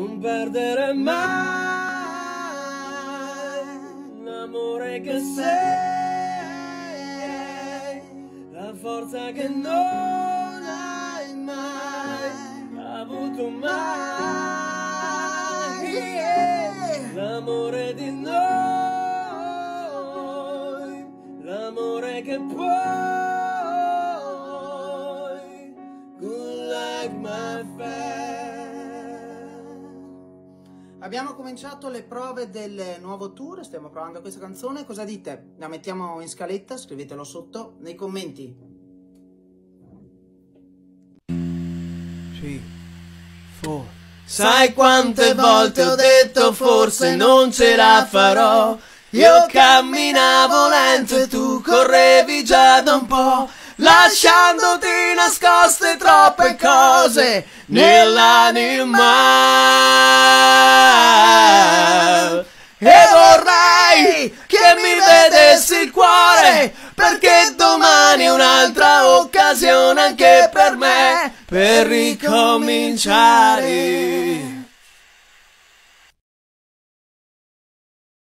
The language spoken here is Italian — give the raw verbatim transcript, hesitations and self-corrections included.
non perdere mai l'amore che sei, la forza che non hai mai avuto mai, l'amore di noi, l'amore che puoi, good like my friend. Abbiamo cominciato le prove del nuovo tour, stiamo provando questa canzone, cosa dite? La mettiamo in scaletta? Scrivetelo sotto nei commenti. three, four. Sai quante volte ho detto forse non ce la farò, io camminavo lento e tu correvi già da un po', lasciandoti nascoste troppe cose nell'anima. E vorrei che mi vedessi il cuore, perché domani è un'altra occasione anche per me, per ricominciare.